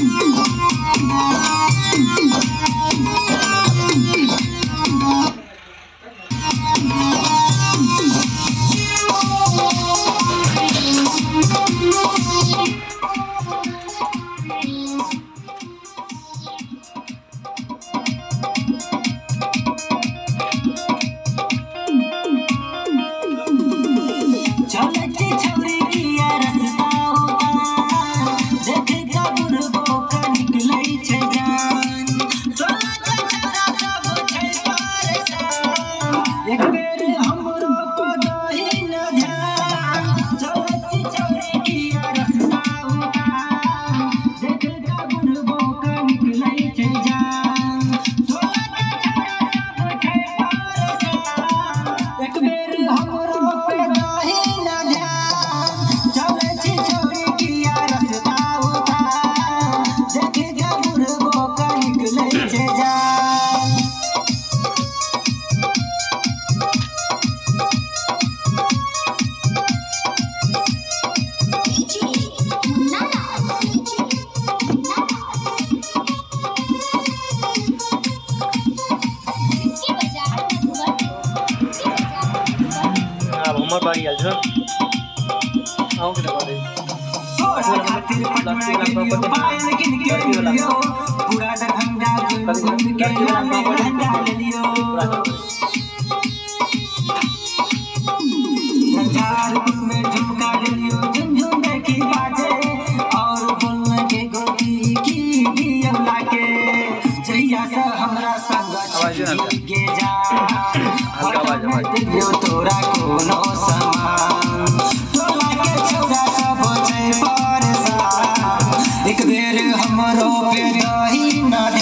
हमर बारी आल छ आउ के लगा दे खातिर पटना के लियो पायल किन के लियो पूरा दरभंगा घूम के झंडा ले लियो नजारपुर में झुमका ले लियो झुमझुम देखी बाजे और बोलने के गोदी की दिया लाके जहिया से हमरा संग के जा दियो तोरा कोनो समान टोला के छौरा सब छै परेशान एक बेर हमरो पे दही न